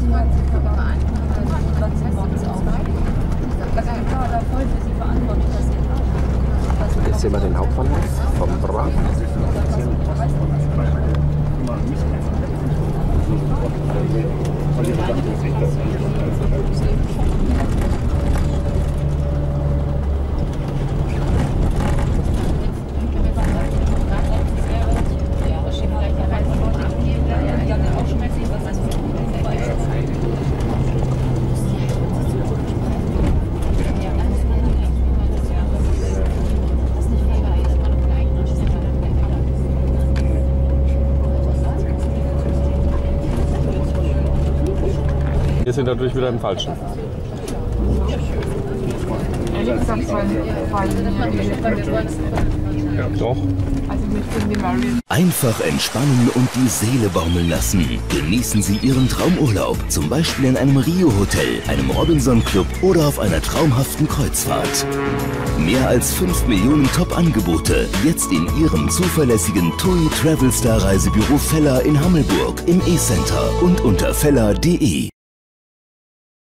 Jetzt sehen wir den Hauptbahnhof vom Bra. Wir sind natürlich wieder im Falschen. Ehrlich gesagt, Doch. also mit Marion. Einfach entspannen und die Seele baumeln lassen. Genießen Sie Ihren Traumurlaub, zum Beispiel in einem Rio-Hotel, einem Robinson-Club oder auf einer traumhaften Kreuzfahrt. Mehr als 5 Millionen Top-Angebote, jetzt in Ihrem zuverlässigen TUI Travel Star Reisebüro Feller in Hammelburg, im E-Center und unter feller.de.